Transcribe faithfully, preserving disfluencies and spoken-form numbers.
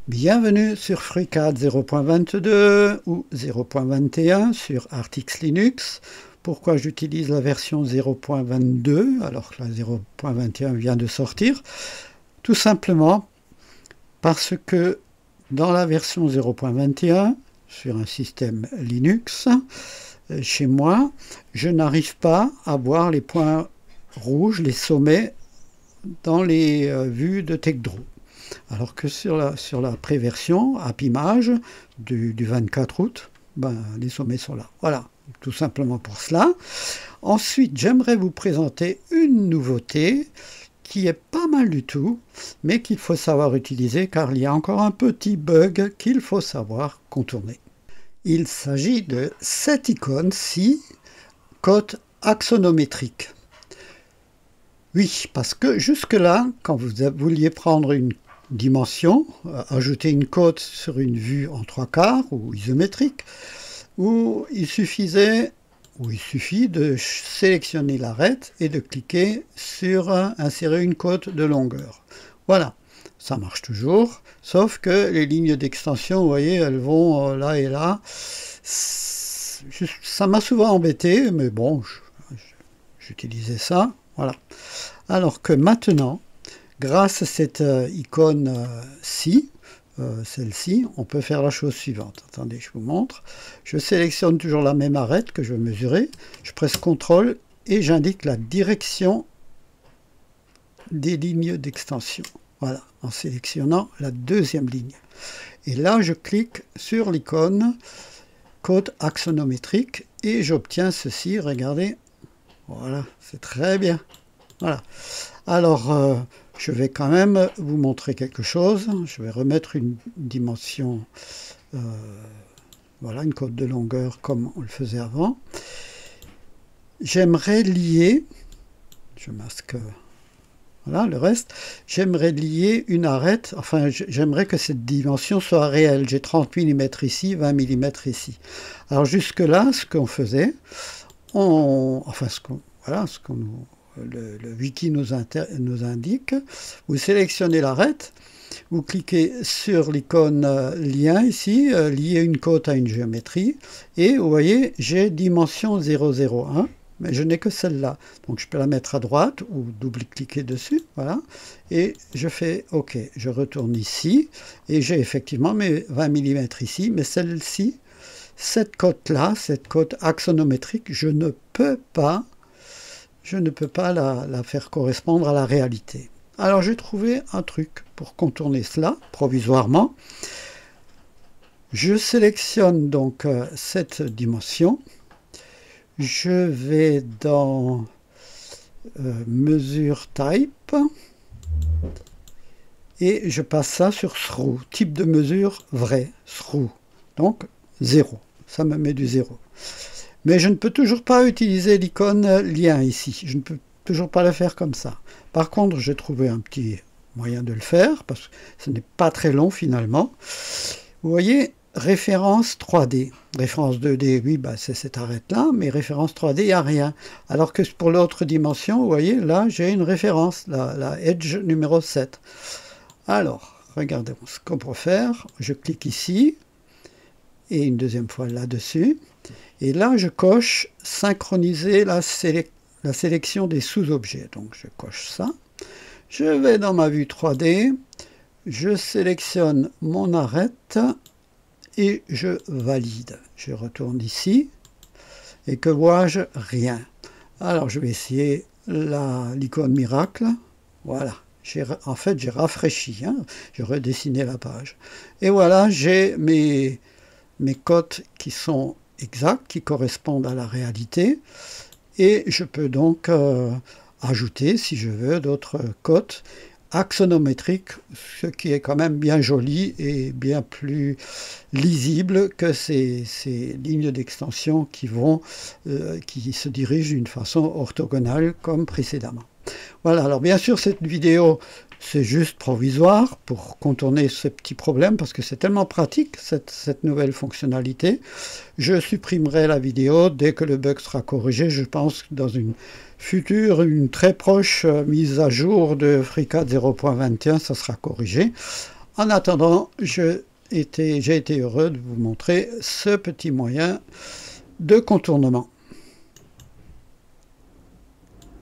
Bienvenue sur FreeCAD zéro point vingt-deux ou zéro point vingt et un sur Artix Linux. Pourquoi j'utilise la version zéro point vingt-deux alors que la zéro point vingt et un vient de sortir? Tout simplement parce que dans la version zéro point vingt et un, sur un système Linux, chez moi, je n'arrive pas à voir les points rouges, les sommets, dans les euh, vues de TechDraw. Alors que sur la, sur la préversion, AppImage, du, du vingt-quatre août, ben, les sommets sont là. Voilà, tout simplement pour cela. Ensuite, j'aimerais vous présenter une nouveauté qui est pas mal du tout, mais qu'il faut savoir utiliser car il y a encore un petit bug qu'il faut savoir contourner. Il s'agit de cette icône-ci, code axonométrique. Oui, parce que jusque-là, quand vous vouliez prendre une dimension, euh, ajouter une cote sur une vue en trois quarts ou isométrique, où il suffisait, ou il suffit de sélectionner l'arête et de cliquer sur euh, insérer une cote de longueur. Voilà, ça marche toujours, sauf que les lignes d'extension, vous voyez, elles vont euh, là et là. Ça m'a souvent embêté, mais bon, j'utilisais ça. Voilà. Alors que maintenant, grâce à cette euh, icône-ci, euh, euh, celle-ci, on peut faire la chose suivante. Attendez, je vous montre. Je sélectionne toujours la même arête que je veux mesurer. Je presse contrôle et j'indique la direction des lignes d'extension. Voilà, en sélectionnant la deuxième ligne. Et là, je clique sur l'icône code axonométrique et j'obtiens ceci. Regardez. Voilà, c'est très bien. Voilà. Alors, euh, je vais quand même vous montrer quelque chose. Je vais remettre une dimension, euh, voilà, une cote de longueur comme on le faisait avant. J'aimerais lier, je masque, voilà, le reste. J'aimerais lier une arête, enfin, j'aimerais que cette dimension soit réelle. J'ai trente millimètres ici, vingt millimètres ici. Alors, jusque-là, ce qu'on faisait, on, enfin, ce qu'on, voilà, ce qu'on nous... Le, le wiki nous, inter, nous indique, vous sélectionnez l'arête, vous cliquez sur l'icône euh, lien ici, euh, lier une cote à une géométrie, et vous voyez, j'ai dimension zéro zéro un, mais je n'ai que celle-là. Donc je peux la mettre à droite ou double-cliquer dessus, voilà, et je fais OK. Je retourne ici, et j'ai effectivement mes vingt millimètres ici, mais celle-ci, cette cote-là, cette cote axonométrique, je ne peux pas je ne peux pas la, la faire correspondre à la réalité. Alors j'ai trouvé un truc pour contourner cela, provisoirement. Je sélectionne donc euh, cette dimension. Je vais dans euh, Mesure Type et je passe ça sur Through, type de mesure vrai, Through. Donc zéro, ça me met du zéro. Mais je ne peux toujours pas utiliser l'icône lien ici. Je ne peux toujours pas le faire comme ça. Par contre, j'ai trouvé un petit moyen de le faire, parce que ce n'est pas très long finalement. Vous voyez, référence trois D. Référence deux D, oui, bah, c'est cette arête-là, mais référence trois D, il n'y a rien. Alors que pour l'autre dimension, vous voyez, là, j'ai une référence, la, la Edge numéro sept. Alors, regardez ce qu'on peut faire. Je clique ici, et une deuxième fois là-dessus. Et là, je coche synchroniser la, sélec la sélection des sous-objets. Donc, je coche ça. Je vais dans ma vue trois D. Je sélectionne mon arête et je valide. Je retourne ici. Et que vois-je? Rien. Alors, je vais essayer l'icône miracle. Voilà. En fait, j'ai rafraîchi. Hein. J'ai redessiné la page. Et voilà, j'ai mes, mes cotes qui sont exacts, qui correspondent à la réalité, et je peux donc euh, ajouter, si je veux, d'autres cotes axonométriques, ce qui est quand même bien joli et bien plus lisible que ces, ces lignes d'extension qui vont, euh, qui se dirigent d'une façon orthogonale comme précédemment. Voilà, alors bien sûr cette vidéo c'est juste provisoire pour contourner ce petit problème parce que c'est tellement pratique cette, cette nouvelle fonctionnalité. Je supprimerai la vidéo dès que le bug sera corrigé. Je pense que dans une future, une très proche mise à jour de FreeCAD zéro point vingt et un, ça sera corrigé. En attendant, j'ai été, j'ai été heureux de vous montrer ce petit moyen de contournement.